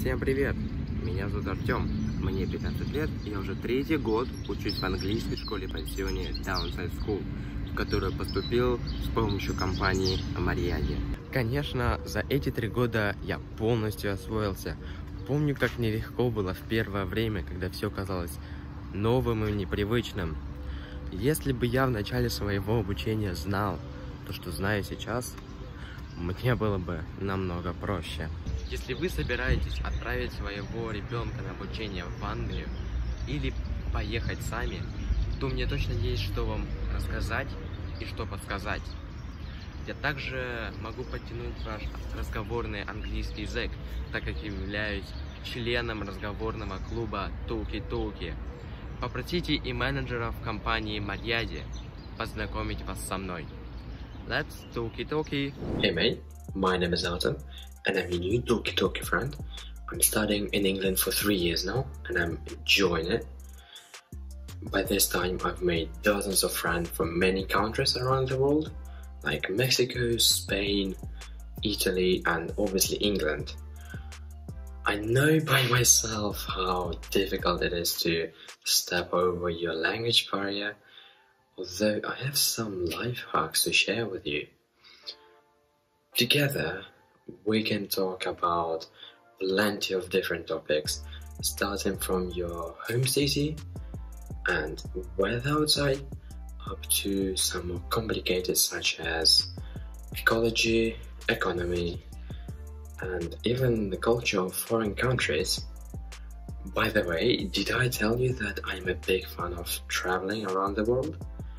Всем привет! Меня зовут Артем, мне 15 лет, и я уже третий год учусь в английской школе-пансионе Downside School, в которую поступил с помощью компании Mariadi. Конечно, за эти 3 года я полностью освоился. Помню, как нелегко было в первое время, когда все казалось новым и непривычным. Если бы я в начале своего обучения знал то, что знаю сейчас, мне было бы намного проще. Если вы собираетесь отправить своего ребенка на обучение в Англию или поехать сами, то мне точно есть что вам рассказать и что подсказать. Я также могу подтянуть ваш разговорный английский язык, так как являюсь членом разговорного клуба Talkie-Talkie. Попросите и менеджеров компании Mariadi познакомить вас со мной. Let's Talkie-Talkie! Hey mate, my name is Artem and I'm your new Talkie-Talkie friend. I'm studying in England for 3 years now and I'm enjoying it. By this time I've made dozens of friends from many countries around the world, like Mexico, Spain, Italy and obviously England. I know by myself how difficult it is to step over your language barrier, although I have some life hacks to share with you. Together, we can talk about plenty of different topics, starting from your home city and weather outside, up to some more complicated such as ecology, economy, and even the culture of foreign countries. By the way, did I tell you that I'm a big fan of traveling around the world?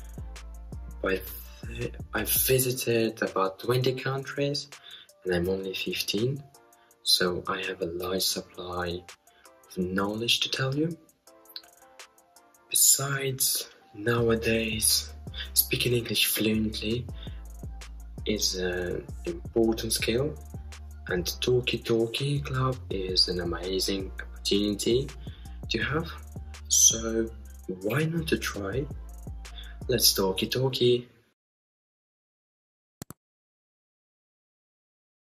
I've visited about 20 countries and I'm only 15, so I have a large supply of knowledge to tell you. Besides, nowadays, speaking English fluently is an important skill, and Talkie-Talkie Club is an amazing opportunity to have, so why not to try? Let's Talkie-Talkie!